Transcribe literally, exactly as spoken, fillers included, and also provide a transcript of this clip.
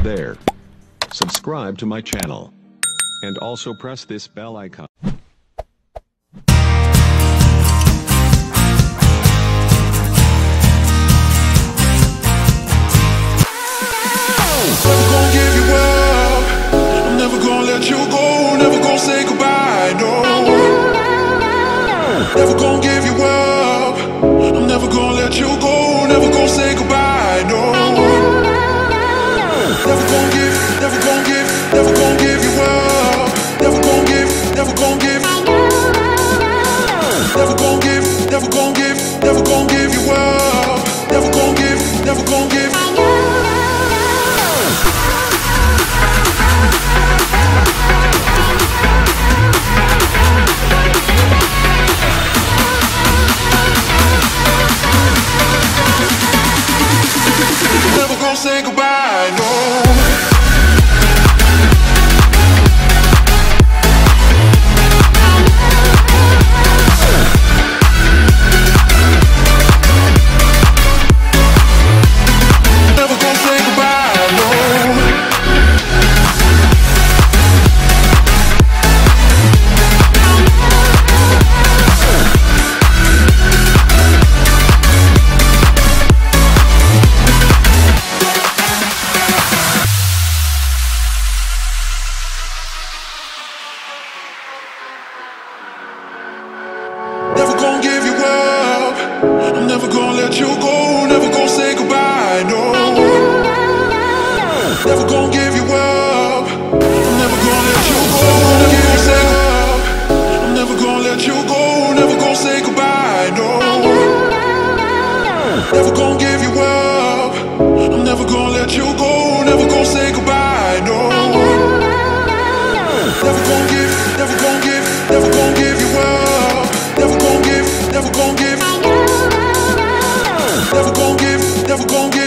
there. Subscribe to my channel. And also press this bell icon. Never gonna give you up. I'm never gonna let you go. Never gonna say goodbye, no. Never gonna give you up. I'm never gonna let you go. Never gonna say goodbye, no. Never gonna give, never gonna give, never gonna give you up. Never gonna give, never gonna give. Never gonna give, never gonna give, never gonna give you up. Never gonna give, never gonna give. Never gonna say goodbye, no. Never gonna say goodbye, no. Never gonna give you up. I'm never gonna let you go. Never gonna say goodbye, no. Never gonna give you up. I'm never gonna let you go. Never gonna say up. I'm never gonna let you go. Never gonna say goodbye, no. Never gonna give you up. I'm never gonna let you go. Never gonna say goodbye, no. Never gonna give, never gonna give, never gonna give you up. Never gonna give, never gonna give. Never gonna give, never gonna give.